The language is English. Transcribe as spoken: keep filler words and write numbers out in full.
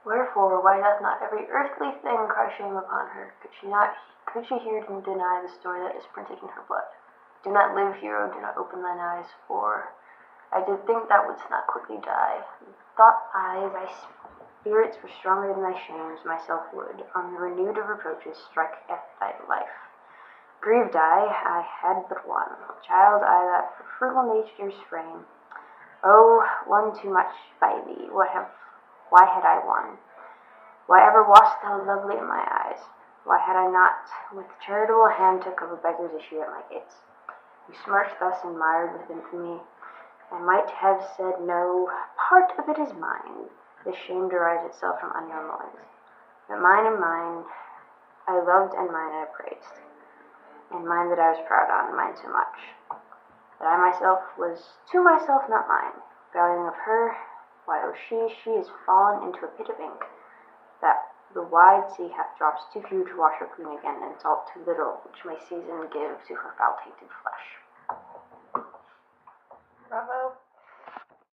Wherefore, why doth not every earthly thing cry shame upon her? Could she not, could she hear and deny the story that is printed in her blood? Do not live, hero, do not open thine eyes, for I did think thou wouldst not quickly die. Thought I thy spirits were stronger than thy shames, myself would, on the renewed of reproaches, strike at thy life. Grieved I, I had but one child, I that for frugal nature's frame. Oh, one too much by thee, what have, why had I one? Why ever wast thou lovely in my eyes? Why had I not, with charitable hand, took of a beggar's issue at my gates? You smirched thus and mired with infamy. I might have said, no, part of it is mine. This shame derives itself from unknown loins. That mine and mine I loved, and mine I praised, and mine that I was proud on, mine so much, that I myself was to myself not mine. Valuing of her, why, oh, she, she is fallen into a pit of ink, that the wide sea hath drops too few to wash her clean again, and salt too little, which may season give to her foul tainted flesh.